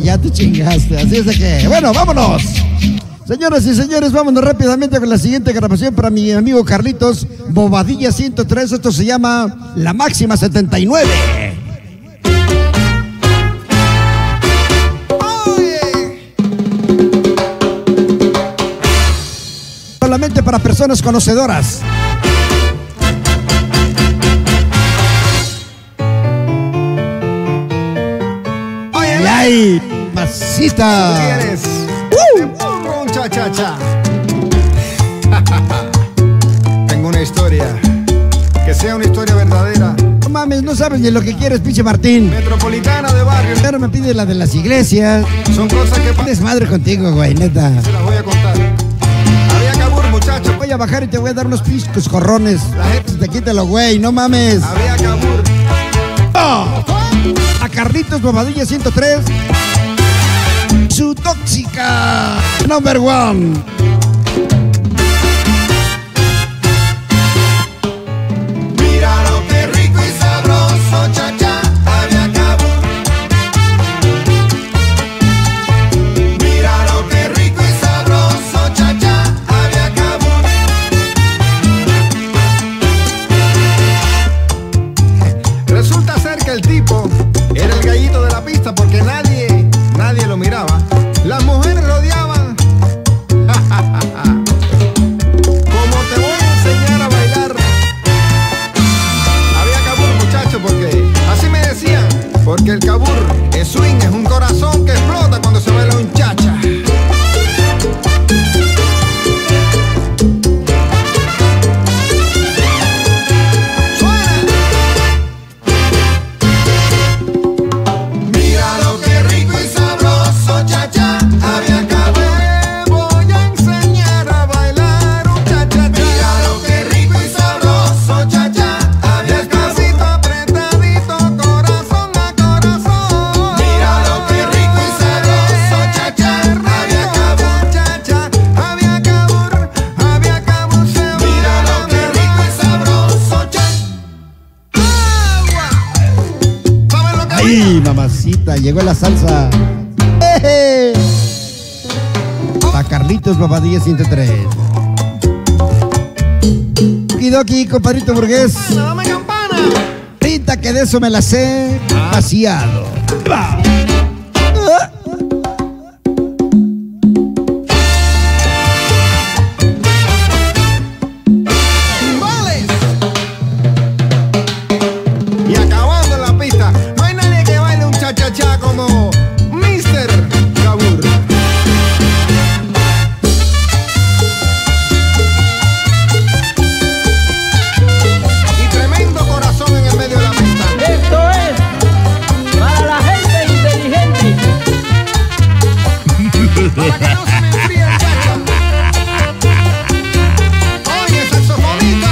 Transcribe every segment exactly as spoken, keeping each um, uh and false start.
ya te chingaste. Así es de que, bueno, vámonos. Señoras y señores, vámonos rápidamente con la siguiente grabación para mi amigo Carlitos Bobadilla ciento tres. Esto se llama La Máxima setenta y nueve. Solamente para personas conocedoras. ¡Ay, ay! ¡Masita! ¿Quieres? ¡Uh! Un cha cha cha. Tengo una historia. Que sea una historia verdadera. No mames, no sabes ni lo que quieres, pinche Martín. Metropolitana de barrio. Pero me pide la de las iglesias. Son cosas que pasan. Desmadre contigo, güey, neta. Se las voy a contar. Había cabur, muchacho. Voy a bajar y te voy a dar unos piscos jorrones. La gente te quítalo, güey, no mames. Había cabur. Oh, a Carlitos Bobadilla ciento tres. Su tóxica number one. Mira lo que rico y sabroso, cha cha, había cabur. Mira lo que rico y sabroso, cha cha, había cabur. Resulta ser que el tipo era el gallito de la pista porque nadie, nadie lo miraba. Las mujeres lo odiaban. Como te voy a enseñar a bailar. Había cabur, muchacho, porque así me decían. Porque el cabur es swing, es un corazón que explota cuando se baila un chacha. ¡Ay, mamacita! Llegó la salsa. ¡Eje! A Carlitos Bobadilla ciento tres. Okidoki, compadrito burgués. ¡Dame campana! Ahorita que de eso me la sé vaciado. ¡Va! Como mister Cabur. Y tremendo corazón en el medio de la pista. Esto es para la gente inteligente. Para que no se me enfríe el chacha. Oye, saxofonista.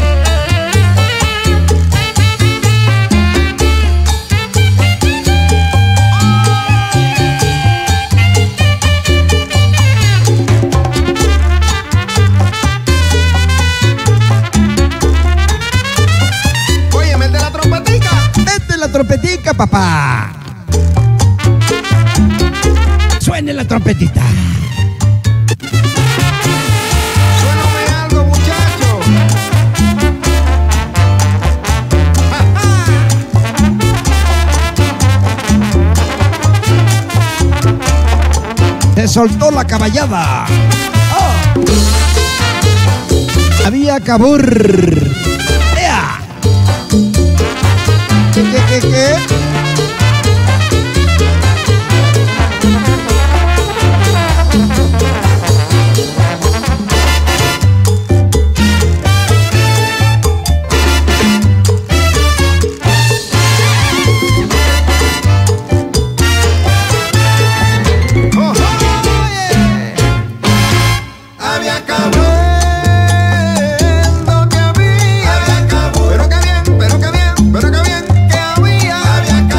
Trompetica, papá. Suene la trompetita. Suéname algo, muchacho. Se soltó la caballada. Oh. Había cabur. ¡Ea! ¿Qué, qué, qué, qué? Oh, oye. Había cabur. Lo que había. Había cabur. Pero qué bien, pero qué bien, pero qué bien que había. Había cabur.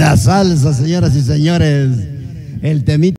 la salsa, señoras y señores. El temita.